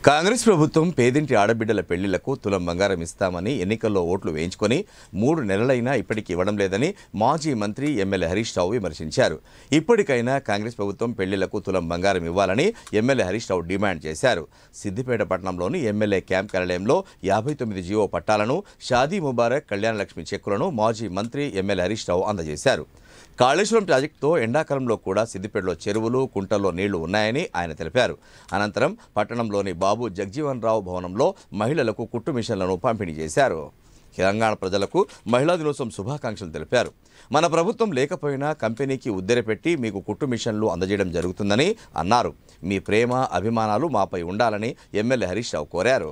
కాంగ్రెస్ ప్రభుత్వం పేదింటి ఆడబిడ్డల పెళ్లిళ్లకు తులం బంగారం ఇస్తామని ఎన్నికల్లో ఓట్లు వేయించుకొని 3 నెలలైనా ఇప్పటికీ ఇవ్వడం లేదని మాజీ మంత్రి ఎమ్మెల్యే హరీష్ రావు విమర్శించారు. ఇప్పటికైనా కాంగ్రెస్ ప్రభుత్వం పెళ్లిళ్లకు తులం బంగారం ఇవ్వాలని ఎమ్మెల్యే హరీష్ రావు డిమాండ్ చేశారు. సిద్దిపేట పట్టణంలోని ఎమ్మెల్యే క్యాంప్ కార్యాలయంలో 59 జీవో పట్టాలను, షాదీ ముబారక్, కళ్యాణ లక్ష్మి చెక్కులను మాజీ మంత్రి ఎమ్మెల్యే హరీష్ రావు అందజేశారు. కాళేశ్వరం ప్రాజెక్టుతో ఎండాకాలంలో కూడా సిద్దిపేటలో చెరువులు, కుంటల్లో నీళ్లు ఉన్నాయని ఆయన తెలిపారు. అనంతరం పట్టణంలోని బాబు జగ్జీవన్ రావు భవనంలో మహిళలకు కుట్టు మిషన్లను పంపిణీ చేశారు. తెలంగాణ ప్రజలకు మహిళా దినోత్సవం శుభాకాంక్షలు తెలిపారు. మన ప్రభుత్వం లేకపోయినా కంపెనీకి ఉద్దెరపెట్టి మీకు కుట్టు మిషన్లు అందజేయడం జరుగుతుందని అన్నారు. మీ ప్రేమ, అభిమానాలు మాపై ఉండాలని ఎమ్మెల్యే హరీష్ రావు కోరారు.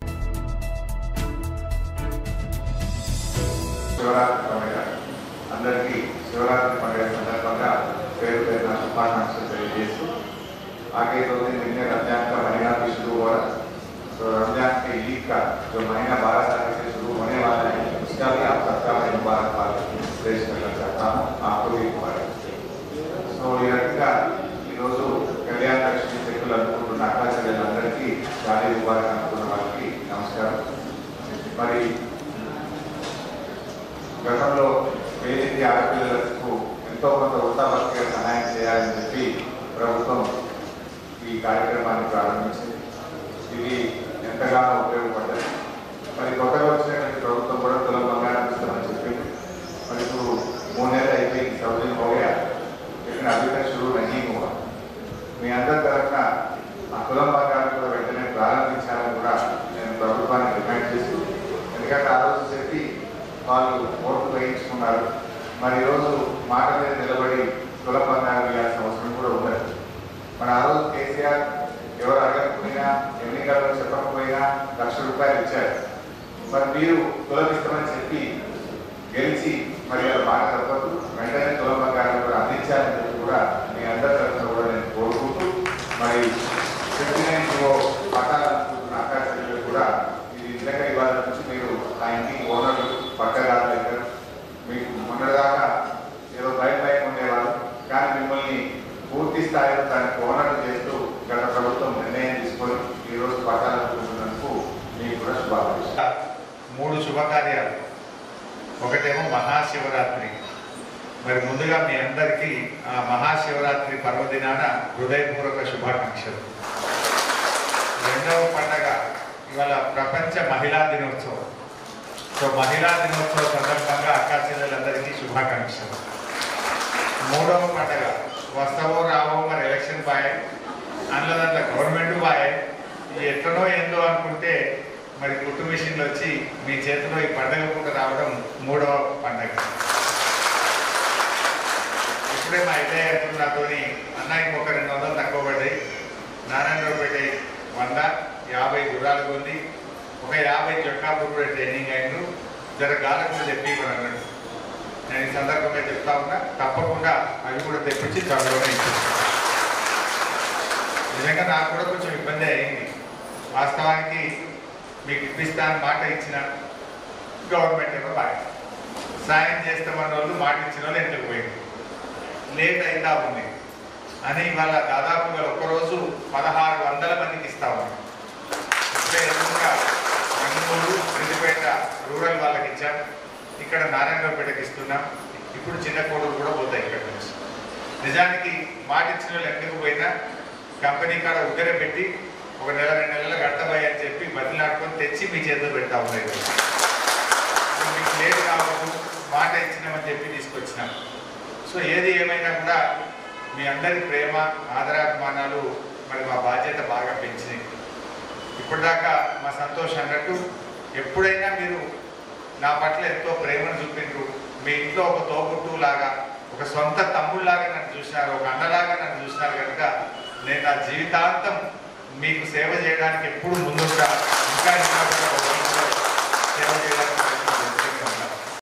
అందరికీ శివరాత్రి పండుగ సందర్భంగా పేరు పేరున శుభాకాంక్షలు తెలియజేస్తూ आगे 2 दिन महीने रमजान का महीना भी शुरू हो रहा है, तो रमजान के ईद का जो महीना 12 तारीख से शुरू होने वाला है उसका भी आप सबका मैं मुबारकबाद पेश करना चाहता हूँ. आपको भी मुबारक. సో ఈ రకంగా ఈరోజు కళ్యాణ లక్ష్మి చెక్కులు అనుకుంటున్న అక్కా చెల్లెలందరికీ షాదీ ముబారక్ అనుకున్న వాళ్ళకి నమస్కారం. మరి గతంలో పేదింటి ఆడపిల్లలకు ఎంతో కొంత వృత్తాపత్రిక సహాయం చేయాలని చెప్పి ప్రభుత్వం ఈ కార్యక్రమాన్ని ప్రారంభించింది. ఇది ఎంతగానో ఉపయోగపడ్డది. మరి కొత్తగా వచ్చినటువంటి ప్రభుత్వం కూడా తులం బంగారం ఇస్తామని చెప్పింది. మరి ఇప్పుడు 3 నెలలు అయిపోయింది, 14 दिन हो गया, लेकिन अभी तक शुरू नहीं हुआ. మీ అందరి తరఫున ఆ తులం బంగారం కూడా వెంటనే ప్రారంభించాలని కూడా నేను ప్రభుత్వాన్ని డిమాండ్ చేస్తూ, ఎందుకంటే ఆ రోజు చెప్పి వాళ్ళు ఓట్లు వేయించుకున్నారు. మరి ఈరోజు మాట మీద నిలబడి తులం బంగారం ఇవ్వాల్సిన అవసరం కూడా ఉండదు. మన ఆ రోజు కేసీఆర్ ఎవరు అడగకపోయినా, ఎన్నికల్లో చెప్పకపోయినా ₹1,00,000 ఇచ్చారు. మరి మీరు తులం ఇస్తామని చెప్పి గెలిచి మరి అలా మాట తప్పదు, వెంటనే తులం బంగారం కూడా అందించాలని చెప్పి కూడా మీ అందరి తరఫున కూడా నేను కోరుకుంటూ, మరి 59 పట్టాలనుకుంటున్న అక్కా చెల్లెలు కూడా ఇది నిజంగా ఇవాళ నుంచి మీరు ఆ ఇంటికి ఓనర్లు, పట్టదారులు అవుతారు. మీకు మొన్నటిదాకా ఏదో భయం ఉండేవాళ్ళు, కానీ మిమ్మల్ని పూర్తి స్థాయిలో దానికి ఓనర్లు చేస్తూ గత ప్రభుత్వం నిర్ణయం తీసుకొని ఈరోజు పట్టాలనుకుంటున్నందుకు మీకు కూడా శుభాకాంక్షలు. 3 శుభకార్యాలు. ఒకటేమో మహాశివరాత్రి. మరి ముందుగా మీ అందరికీ ఆ మహాశివరాత్రి పర్వదినాన హృదయపూర్వక శుభాకాంక్షలు. రెండవ పండగ ఇవాళ ప్రపంచ మహిళా దినోత్సవం. సో మహిళా దినోత్సవ సందర్భంగా అక్కా చెల్లెలందరికీ శుభాకాంక్షలు. మూడవ పండగ వస్తావో రావో మరి ఎలక్షన్ బాయ్, అందులో గవర్నమెంట్ బాయ్, ఇది ఎట్లనో ఏందో అనుకుంటే మరి కుట్టు మిషన్లు వచ్చి మీ చేతిలో ఈ పండగ పూట రావడం మూడవ పండగ. ఇప్పుడే మా ఇద్దరు నాతో అన్నకి ఒక 200 తక్కువ పడ్డాయి, నారాయణరావుపేట 100, 50 గుర్రాలు కొంది, ఒక 50 జొక్కాపూర్ కూడా ట్రైనింగ్ అయిండు. జర గాలకు కూడా చెప్పి కూడా అన్నాడు. నేను ఈ సందర్భంగా చెప్తా ఉన్నా, తప్పకుండా అవి కూడా తెప్పించి త్వరలోనే ఇచ్చాను. నిజంగా నాకు కూడా కొంచెం ఇబ్బంది అయింది. వాస్తవానికి మీకు ఇప్పిస్తాను మాట ఇచ్చిన గవర్నమెంట్ ఏమో బాగా సాయం చేస్తామన్న వాళ్ళు మాట ఇచ్చిన వాళ్ళు ఎందుకు పోయింది, లేట్ అయిందా ఉంది అని ఇవాళ దాదాపుగా ఒక్కరోజు 1600 మందికి ఇస్తా ఉన్నాం. ఇప్పుడే ఎదురుగా మంగళూరు, సిద్దిపేట రూరల్ వాళ్ళకి ఇచ్చాం, ఇక్కడ నారాయణరావుపేటకి ఇస్తున్నాం, ఇప్పుడు చిన్న కోడలు కూడా పోతాయి ఇక్కడ నుంచి. నిజానికి మాట ఇచ్చిన వాళ్ళు ఎందుకు పోయినా కంపెనీ కాడ ఉద్దర పెట్టి 1 నెల 2 నెలలు కడతాయి అని చెప్పి బదిలాడుకొని తెచ్చి మీ చేతిలో పెడతా ఉన్నాయి. మీకు లేట్ కావద్దు, మాట ఇచ్చినామని చెప్పి తీసుకొచ్చినాం. సో ఏది ఏమైనా కూడా మీ అందరి ప్రేమ, ఆదరాభిమానాలు మరి మా బాధ్యత బాగా పెంచినాయి. ఇప్పటిదాకా మా సంతోషం అన్నట్టు ఎప్పుడైనా మీరు నా పట్ల ఎంతో ప్రేమను చూపిండ్రు. మీ ఇంట్లో ఒక తోబుట్టులాగా, ఒక సొంత తమ్ముళ్ళలాగా నన్ను చూసినారు, ఒక అన్నలాగా నన్ను చూసినారు కనుక నేను నా జీవితాంతం మీకు సేవ చేయడానికి ఎప్పుడు ముందుగా ఇంకా సేవ చేయడానికి